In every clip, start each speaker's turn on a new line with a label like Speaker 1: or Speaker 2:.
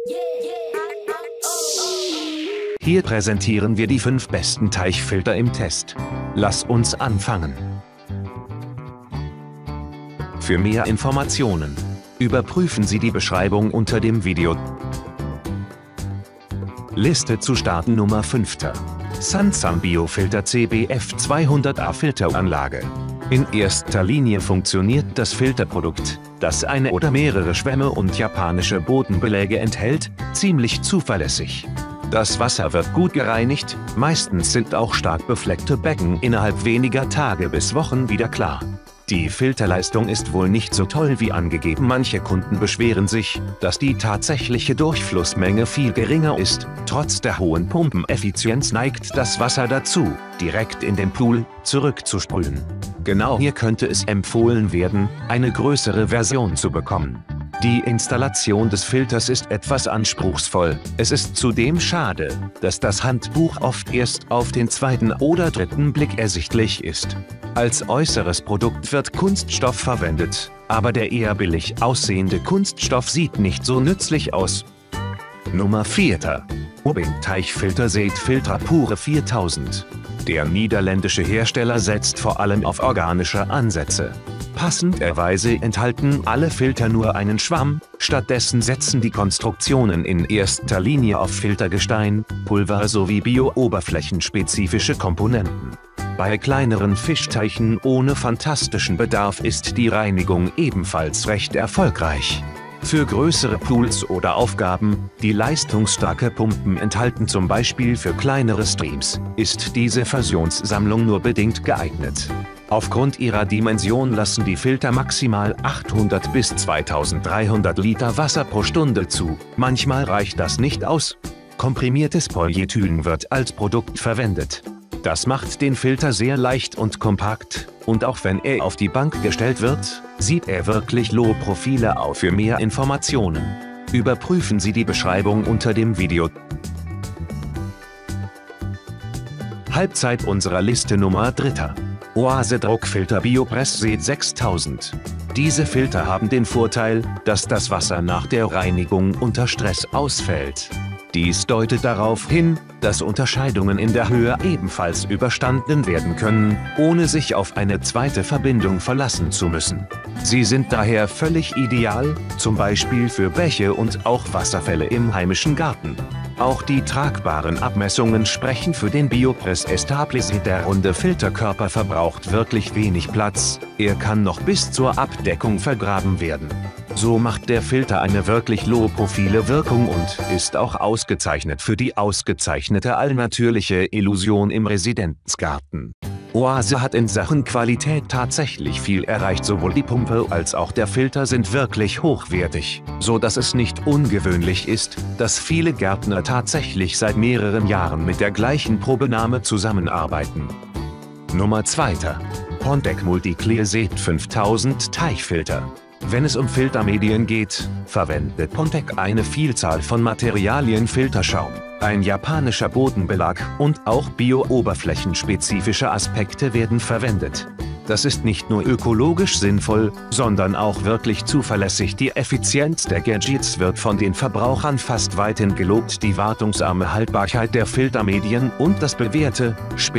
Speaker 1: Hier präsentieren wir die 5 besten Teichfilter im Test. Lass uns anfangen. Für mehr Informationen überprüfen Sie die Beschreibung unter dem Video. Liste zu starten. Nummer 5. Sansan Biofilter CBF 200A Filteranlage. In erster Linie funktioniert das Filterprodukt, das eine oder mehrere Schwämme und japanische Bodenbeläge enthält, ziemlich zuverlässig. Das Wasser wird gut gereinigt, meistens sind auch stark befleckte Becken innerhalb weniger Tage bis Wochen wieder klar. Die Filterleistung ist wohl nicht so toll wie angegeben. Manche Kunden beschweren sich, dass die tatsächliche Durchflussmenge viel geringer ist. Trotz der hohen Pumpeneffizienz neigt das Wasser dazu, direkt in den Pool zurückzusprühen. Genau hier könnte es empfohlen werden, eine größere Version zu bekommen. Die Installation des Filters ist etwas anspruchsvoll. Es ist zudem schade, dass das Handbuch oft erst auf den 2. oder 3. Blick ersichtlich ist. Als äußeres Produkt wird Kunststoff verwendet, aber der eher billig aussehende Kunststoff sieht nicht so nützlich aus. Nummer 4. Urbing Teichfilter Seed Filtra Pure 4000. Der niederländische Hersteller setzt vor allem auf organische Ansätze. Passenderweise enthalten alle Filter nur einen Schwamm, stattdessen setzen die Konstruktionen in erster Linie auf Filtergestein, Pulver sowie bio-oberflächenspezifische Komponenten. Bei kleineren Fischteichen ohne fantastischen Bedarf ist die Reinigung ebenfalls recht erfolgreich. Für größere Pools oder Aufgaben, die leistungsstarke Pumpen enthalten, zum Beispiel für kleinere Streams, ist diese Fusionssammlung nur bedingt geeignet. Aufgrund ihrer Dimension lassen die Filter maximal 800 bis 2300 Liter Wasser pro Stunde zu. Manchmal reicht das nicht aus. Komprimiertes Polyethylen wird als Produkt verwendet. Das macht den Filter sehr leicht und kompakt, und auch wenn er auf die Bank gestellt wird, sieht er wirklich Low-Profile auf. Für mehr Informationen überprüfen Sie die Beschreibung unter dem Video. Halbzeit unserer Liste. Nummer 3. Oase Druckfilter Biopress Seed 6000. Diese Filter haben den Vorteil, dass das Wasser nach der Reinigung unter Stress ausfällt. Dies deutet darauf hin, dass Unterscheidungen in der Höhe ebenfalls überstanden werden können, ohne sich auf eine zweite Verbindung verlassen zu müssen. Sie sind daher völlig ideal, zum Beispiel für Bäche und auch Wasserfälle im heimischen Garten. Auch die tragbaren Abmessungen sprechen für den Biopress Estabilis. Der runde Filterkörper verbraucht wirklich wenig Platz, er kann noch bis zur Abdeckung vergraben werden. So macht der Filter eine wirklich low-profile Wirkung und ist auch ausgezeichnet für die ausgezeichnete allnatürliche Illusion im Residenzgarten. Oase hat in Sachen Qualität tatsächlich viel erreicht. Sowohl die Pumpe als auch der Filter sind wirklich hochwertig, so dass es nicht ungewöhnlich ist, dass viele Gärtner tatsächlich seit mehreren Jahren mit der gleichen Probenahme zusammenarbeiten. Nummer 2. Pontec Multiclear Seed 5000 Teichfilter. Wenn es um Filtermedien geht, verwendet Pontec eine Vielzahl von Materialien. Filterschaum, ein japanischer Bodenbelag und auch bio-oberflächenspezifische Aspekte werden verwendet. Das ist nicht nur ökologisch sinnvoll, sondern auch wirklich zuverlässig. Die Effizienz der Gadgets wird von den Verbrauchern fast weithin gelobt. Die wartungsarme Haltbarkeit der Filtermedien und das bewährte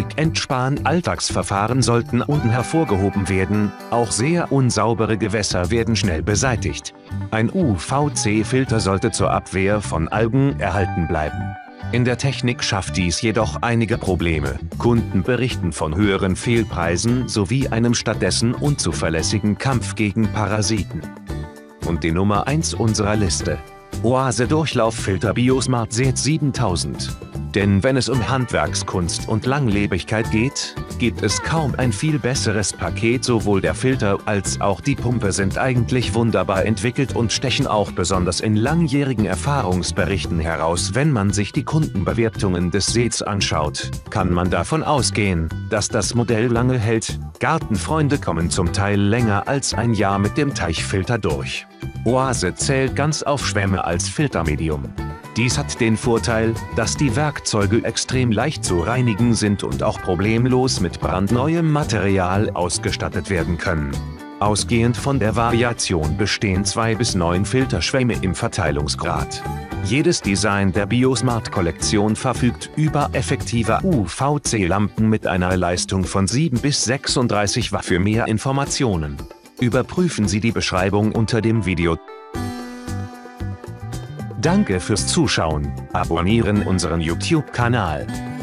Speaker 1: Spick-and-Span-Alltagsverfahren sollten unten hervorgehoben werden. Auch sehr unsaubere Gewässer werden schnell beseitigt. Ein UVC-Filter sollte zur Abwehr von Algen erhalten bleiben. In der Technik schafft dies jedoch einige Probleme. Kunden berichten von höheren Fehlpreisen sowie einem stattdessen unzuverlässigen Kampf gegen Parasiten. Und die Nummer 1 unserer Liste: Oase Durchlauffilter Biosmart Seed 7000. Denn wenn es um Handwerkskunst und Langlebigkeit geht, gibt es kaum ein viel besseres Paket. Sowohl der Filter als auch die Pumpe sind eigentlich wunderbar entwickelt und stechen auch besonders in langjährigen Erfahrungsberichten heraus. Wenn man sich die Kundenbewertungen des Seeds anschaut, kann man davon ausgehen, dass das Modell lange hält. Gartenfreunde kommen zum Teil länger als ein Jahr mit dem Teichfilter durch. Oase zählt ganz auf Schwämme als Filtermedium. Dies hat den Vorteil, dass die Werkzeuge extrem leicht zu reinigen sind und auch problemlos mit brandneuem Material ausgestattet werden können. Ausgehend von der Variation bestehen 2 bis 9 Filterschwämme im Verteilungsgrad. Jedes Design der BioSmart-Kollektion verfügt über effektive UVC-Lampen mit einer Leistung von 7 bis 36 Watt. Für mehr Informationen überprüfen Sie die Beschreibung unter dem Video. Danke fürs Zuschauen. Abonnieren unseren YouTube-Kanal.